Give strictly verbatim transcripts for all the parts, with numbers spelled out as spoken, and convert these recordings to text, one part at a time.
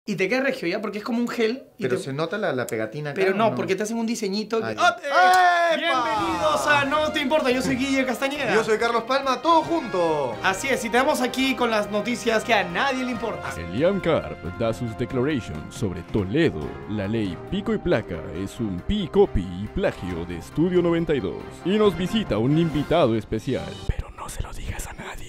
Y te queda regio, ¿ya? Porque es como un gel. Y pero te... se nota la, la pegatina acá. Pero no, no, porque te hacen un diseñito. Ay, Que... ¡Oh, bienvenidos a No Te Importa. Yo soy Guille Castañeda. Yo soy Carlos Palma, todo junto. Así es, y te damos aquí con las noticias que a nadie le importa. Eliam Carp da sus declarations sobre Toledo. La ley pico y placa es un pi-copy y plagio de Estudio noventa y dos. Y nos visita un invitado especial. Pero no se lo digas a nadie.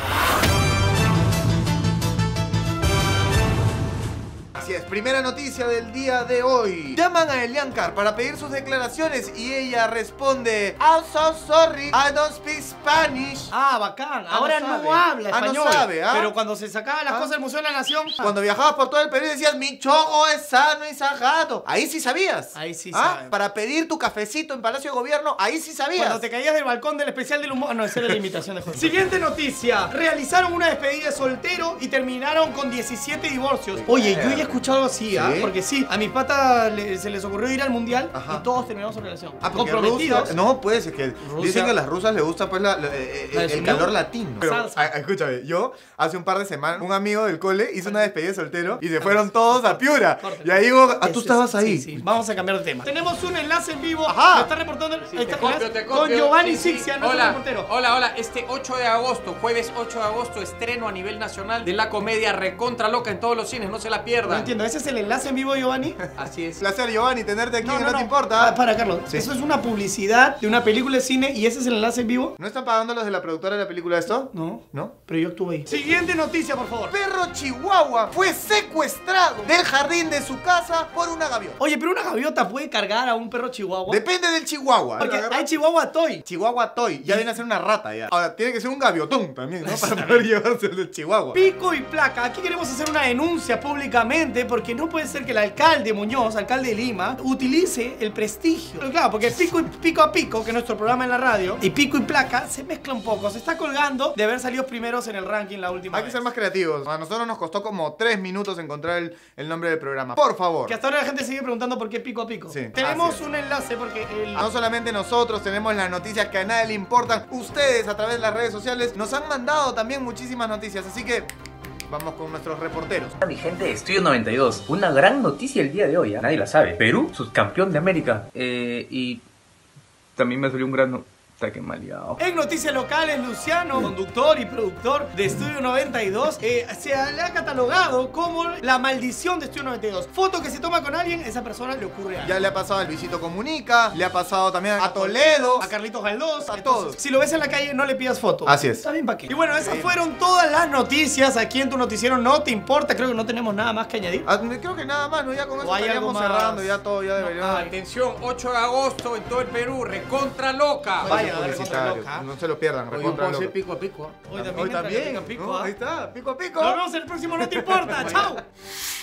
Así es, primera noticia del día de hoy. Llaman a Eliam Carp para pedir sus declaraciones y ella responde: I'm so sorry, I don't speak Spanish. Ah, bacán. Ah, Ahora no no, sabe. habla Ah, no español. sabe, ¿ah? Pero cuando se sacaban las ¿Ah? cosas del Museo de la Nación. Cuando viajabas por todo el Perú y decías, mi chogo es sano y sagrado. Ahí sí sabías. Ahí sí ¿Ah? sabe. Para pedir tu cafecito en Palacio de Gobierno, ahí sí sabías. Cuando te caías del balcón del especial del humor. No, esa era la imitación de Jorge. Siguiente noticia. Realizaron una despedida de soltero y terminaron con diecisiete divorcios. Oye, yo ya he escuchado algo así, ¿ah? ¿Sí? Porque sí, a mis patas le- se les ocurrió ir al mundial. Ajá. Y todos terminamos su relación. Ah, porque comprometidos. Rusia- no, puede ser que Rusia- dicen que a las rusas les gusta pues la, la- eh, ¿La el desunión? calor latino. Pero, Salsa. a- escúchame, yo hace un par de semanas un amigo del cole hizo una despedida de soltero y se fueron todos a Piura. Córtale. Y ahí digo, ah, Ese tú es- estabas ahí. Sí, sí. Vamos a cambiar de tema. Tenemos un enlace en vivo. Ajá. Me está reportando el Sí, está- te copio, enlace te con copio. Giovanni Sí, sí. Sixia, nuestro Hola, reportero. hola, hola. Este ocho de agosto, jueves ocho de agosto, estreno a nivel nacional de la comedia Recontra Loca en todos los cines. No se la No pierdan. entiendo, ¿ese es el enlace en vivo, Giovanni? Así es. Placer, Giovanni, tenerte aquí, No, que no, no, te no. importa. Ah, para, Carlos. Sí. ¿Eso es una publicidad de una película de cine y ese es el enlace en vivo? ¿No están pagando los de la productora de la película esto? No. ¿No? Pero yo estuve ahí. Siguiente noticia, por favor. Perro chihuahua fue secuestrado del jardín de su casa por una gaviota. Oye, pero una gaviota puede cargar a un perro chihuahua. Depende del chihuahua. Porque Lo agarra- hay chihuahua toy. Chihuahua toy, ya viene a ser una rata ya. Ahora, tiene que ser un gaviotón también, ¿no? Para poder llevarse el del chihuahua. Pico y placa. Aquí queremos hacer una denuncia públicamente porque no puede ser que el alcalde Muñoz, alcalde de Lima, utilice el prestigio. Pero claro, porque pico, y, pico a pico, que es nuestro programa en la radio, y pico y placa se mezcla un poco. Se está colgando de haber salido primeros en el ranking la última Hay que vez. ser más creativos. A nosotros nos costó como tres minutos encontrar el, el nombre del programa. Por favor. Que hasta ahora la gente sigue preguntando por qué pico a pico. Sí, Tenemos así es. un enlace porque el... No solamente nosotros tenemos las noticias que a nadie le importan. Ustedes a través de las redes sociales nos han mandado también muchísimas noticias. Así que vamos con nuestros reporteros. Mi gente de Estudio noventa y dos, una gran noticia el día de hoy, ¿eh? Nadie la sabe. Perú, subcampeón de América. Eh, y también me salió un gran... Está que maleado. En noticias locales, Luciano, conductor y productor de Estudio noventa y dos, eh, se le ha catalogado como la maldición de Estudio noventa y dos. Foto que se toma con alguien, esa persona le ocurre algo. Ya le ha pasado a Luisito Comunica, le ha pasado también a Toledo, A Carlitos Galdós, A entonces, todos. Si lo ves en la calle, no le pidas foto. Así es. Está bien, ¿para qué? Y bueno, esas fueron todas las noticias aquí en tu noticiero. No te importa, creo que no tenemos nada más que añadir. Ah, creo que nada más, ¿no? Ya con ¿O eso hay estaríamos algo más? cerrando, ya todo, ya deberíamos. ah, Atención, ocho de agosto en todo el Perú, Recontra Loca. Vaya, a ver, Publicitario, Recontra Loca. No se lo pierdan, Hoy yo Recontra puedo ser Loca. pico a pico. Hoy también, Hoy entra también, que pica pico, ¿no? ¿ah? Ahí está, pico a pico. Nos vemos en el próximo No Te Importa. Chao.